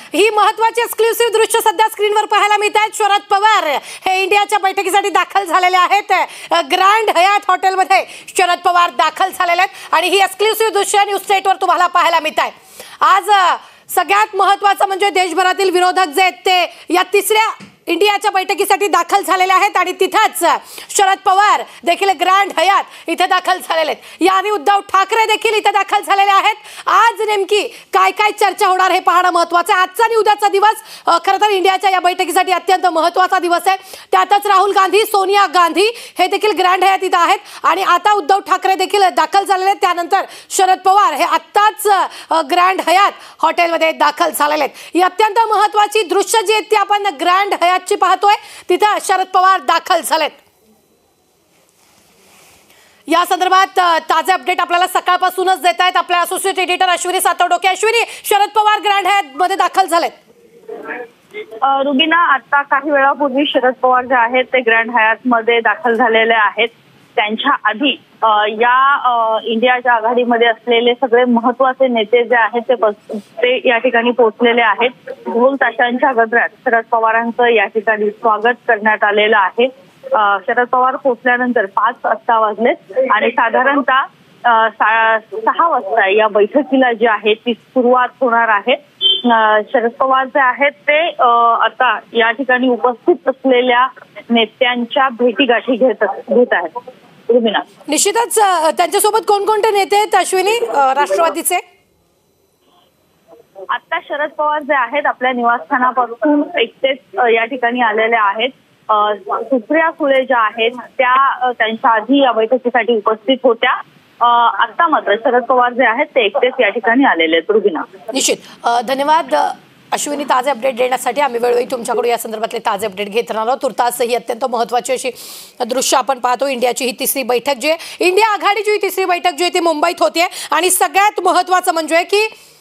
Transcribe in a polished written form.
ही महत्त्वाची एक्सक्लुसिव्ह दृश्य सध्या स्क्रीनवर पाहायला मिळत आहेत। शरद पवार हे इंडियाच्या बैठकीसाठी दाखल झालेले आहेत। ग्रँड हयात हॉटेलमध्ये शरद पवार दाखल झालेले आहेत आणि ही एक्सक्लुसिव्ह दृश्य न्यूज स्टेटवर तुम्हाला पाहायला मिळत आहे। आज सगळ्यात महत्त्वाचं म्हणजे देशभरातील विरोधक जे आहेत ते या तिसऱ्या इंडियाच्या बैठकीसाठी दाखल झालेले आहेत आणि तिथेच शरद पवार देखील ग्रँड हयात इथे दाखल झालेले आहेत। याआधी उद्धव ठाकरे देखील इथे दाखल झालेले आहेत। आज नेमकी काय काय चर्चा होणार हे पाहणं महत्त्वाचं आहे। आजचा आणि उद्याचा दिवस खरं तर इंडियाच्या या बैठकीसाठी अत्यंत महत्त्वाचा दिवस आहे। त्यातच राहुल गांधी, सोनिया गांधी हे देखील ग्रँड हयात इथे आहेत आणि आता उद्धव ठाकरे देखील दाखल झालेले आहेत। त्यानंतर शरद पवार हे आत्ताच ग्रँड हयात हॉटेलमध्ये दाखल झालेले आहेत। ही अत्यंत महत्त्वाची दृश्य जी आहेत ती आपण ग्रँड हयात पाहतोय। तिथे शरद पवार दाखल झालेत। या संदर्भात ताजे अपडेट आपल्याला सकाळपासूनच देत आहेत आपल्या associate editor Ashwini Satavdoke. Ashwini, Sharad Pawar Grand Hyatt मध्ये दाखल झालेत। रुबीना, आता काही वेळापूर्वी शरद पवार जे आहेत ते ग्रँड हयात मध्ये दाखल झालेले आहेत। त्यांच्या आधी या इंडियाच्या आघाडीमध्ये असलेले सगळे महत्त्वाचे नेते जे आहेत ते या ठिकाणी पोहोचलेले आहेत। ढोल ताशांच्या गजरात शरद पवारांचं या ठिकाणी स्वागत करण्यात आलेलं आहे। शरद पवार पोहोचल्यानंतर 5 वाजलेत आणि साधारणतः 6 वाजता या बैठकीला जी आहे ती सुरुवात होणार आहे। शरद पवार जे आहेत ते आता या ठिकाणी उपस्थित असलेल्या नेत्यांच्या भेटीगाठी घेत आहेत। निश्चितच त्यांच्यासोबत कोणकोणते नेते आहेत अश्विनी राष्ट्रवादीचे? आता शरद पवार जे आहेत आपल्या निवासस्थानापासून एकटेच या ठिकाणी आलेले आहेत। सुप्रिया सुळे ज्या आहेत त्या त्यांच्या आधी या बैठकीसाठी उपस्थित होत्या। आता मात्र शरद पवार जे आहेत ते एकटेच या ठिकाणी आलेले आहेत। रुबीना, निश्चित धन्यवाद अश्विनी ताजे अपडेट देण्यासाठी। आम्ही वेळोवेळी तुमच्याकडून या संदर्भातले ताजे अपडेट घेत राहणार आहोत। तुर्तास ही अत्यंत महत्त्वाची अशी दृश्य आपण पाहतो। इंडियाची ही तिसरी बैठक जी आहे, इंडिया आघाडीची ही तिसरी बैठक जी आहे ती मुंबईत होते आणि सगळ्यात महत्त्वाचं म्हणजे की